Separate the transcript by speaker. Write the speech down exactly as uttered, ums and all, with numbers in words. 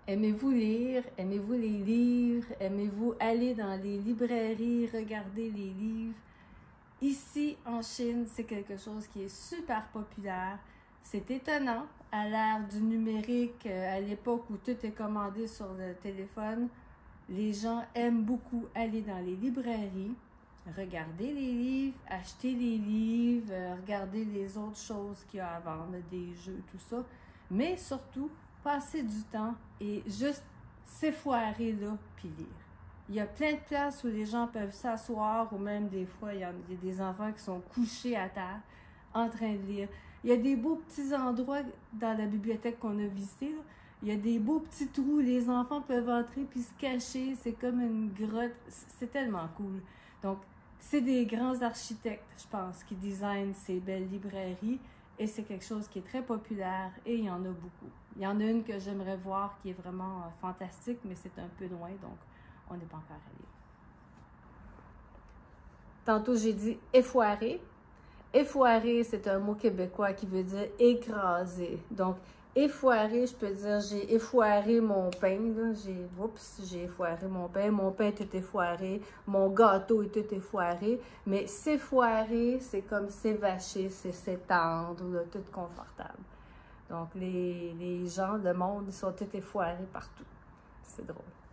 Speaker 1: Aimez-vous lire? Aimez-vous les livres? Aimez-vous aller dans les librairies, regarder les livres? Ici, en Chine, c'est quelque chose qui est super populaire. C'est étonnant, à l'ère du numérique, à l'époque où tout est commandé sur le téléphone, les gens aiment beaucoup aller dans les librairies, regarder les livres, acheter les livres, regarder les autres choses qu'il y a à vendre, des jeux, tout ça, mais surtout, passer du temps et juste s'effoirer là, puis lire. Il y a plein de places où les gens peuvent s'asseoir, ou même des fois, il y, a, il y a des enfants qui sont couchés à terre, en train de lire. Il y a des beaux petits endroits dans la bibliothèque qu'on a visité, là. Il y a des beaux petits trous, les enfants peuvent entrer puis se cacher, c'est comme une grotte, c'est tellement cool. Donc, c'est des grands architectes, je pense, qui designent ces belles librairies, et c'est quelque chose qui est très populaire, et il y en a beaucoup. Il y en a une que j'aimerais voir qui est vraiment euh, fantastique, mais c'est un peu loin, donc on n'est pas encore allé. Tantôt, j'ai dit « effoirer ». Effoirer, c'est un mot québécois qui veut dire « écraser ». Donc, effoirer, je peux dire « j'ai effoiré mon pain ». J'ai, oups, j'ai effoiré mon pain. Mon pain est tout effoiré. Mon gâteau est tout effoiré. Mais s'effoirer, c'est comme s'évacher, c'est s'étendre, là, tout confortable. Donc, les, les gens, le monde, ils sont tous effoirés partout. C'est drôle.